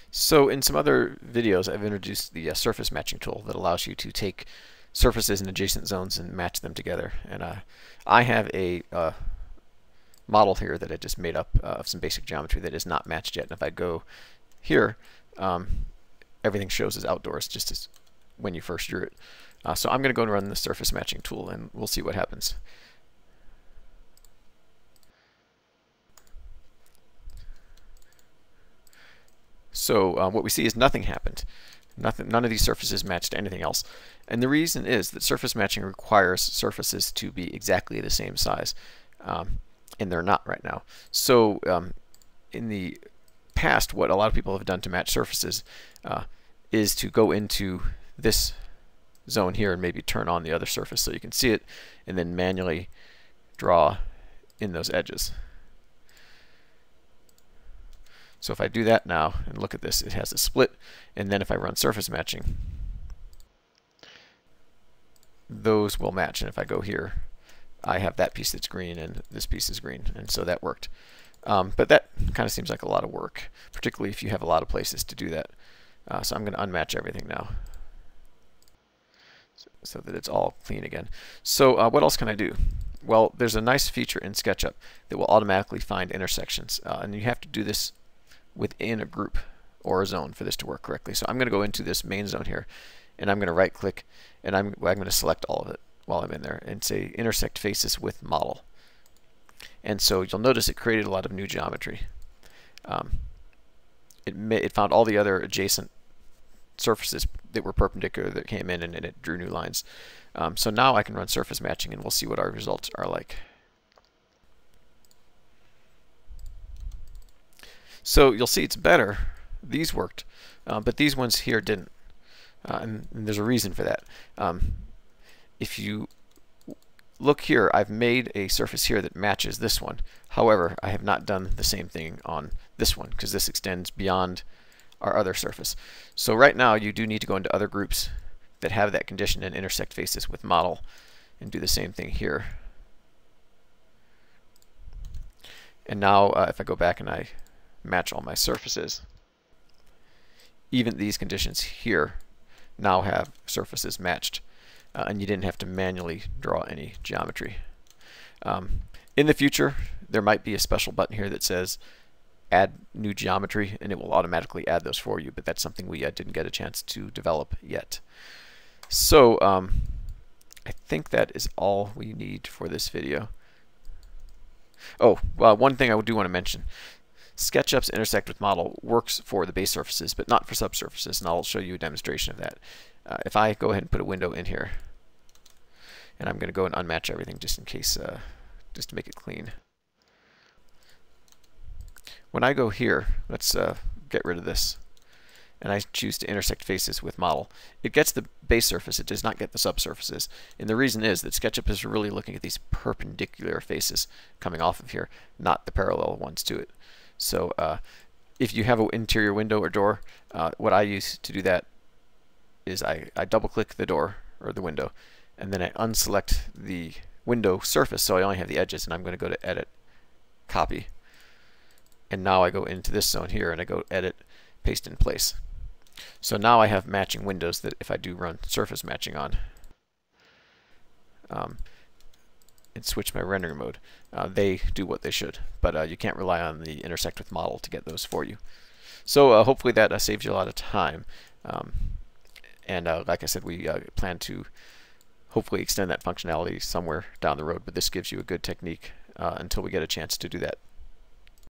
So in some other videos, I've introduced the surface matching tool that allows you to take surfaces in adjacent zones and match them together. And I have a model here that I just made up of some basic geometry that is not matched yet. And if I go here, everything shows as outdoors, just as when you first drew it. So I'm going to go and run the surface matching tool, and we'll see what happens. So what we see is nothing happened. None of these surfaces matched anything else. And the reason is that surface matching requires surfaces to be exactly the same size. And they're not right now. So in the past, what a lot of people have done to match surfaces is to go into this zone here and maybe turn on the other surface so you can see it, and then manually draw in those edges. So if I do that now and look at this, it has a split, and then if I run surface matching, those will match. And if I go here, I have that piece that's green and this piece is green, and so that worked. But that kind of seems like a lot of work, particularly if you have a lot of places to do that. So I'm going to unmatch everything now so that it's all clean again. So what else can I do? Well, there's a nice feature in SketchUp that will automatically find intersections, and you have to do this within a group or a zone for this to work correctly. So I'm going to go into this main zone here, and I'm going to right click, and I'm going to select all of it while I'm in there and say intersect faces with model. And so you'll notice it created a lot of new geometry. It found all the other adjacent surfaces that were perpendicular that came in, and it drew new lines. So now I can run surface matching, and we'll see what our results are like. So you'll see it's better. These worked, but these ones here didn't. And there's a reason for that. If you look here, I've made a surface here that matches this one. However, I have not done the same thing on this one because this extends beyond our other surface. So right now you do need to go into other groups that have that condition and intersect faces with model and do the same thing here. And now if I go back and I match all my surfaces, even these conditions here now have surfaces matched, and you didn't have to manually draw any geometry. In the future, there might be a special button here that says add new geometry, and it will automatically add those for you, but that's something we didn't get a chance to develop yet. So I think that is all we need for this video. Oh, well, one thing I do want to mention. SketchUp's intersect with model works for the base surfaces, but not for subsurfaces, and I'll show you a demonstration of that. If I go ahead and put a window in here, and I'm going to go and unmatch everything just in case, just to make it clean. When I go here, let's get rid of this, and I choose to intersect faces with model, it gets the base surface, it does not get the subsurfaces. And the reason is that SketchUp is really looking at these perpendicular faces coming off of here, not the parallel ones to it. So if you have an interior window or door, what I use to do that is I double click the door or the window, and then I unselect the window surface so I only have the edges, and I'm going to go to edit, copy, and now I go into this zone here and I go edit, paste in place. So now I have matching windows that if I do run surface matching on and switch my rendering mode, they do what they should, but you can't rely on the intersect with model to get those for you. So hopefully that saves you a lot of time, and like I said, we plan to hopefully extend that functionality somewhere down the road, but this gives you a good technique until we get a chance to do that.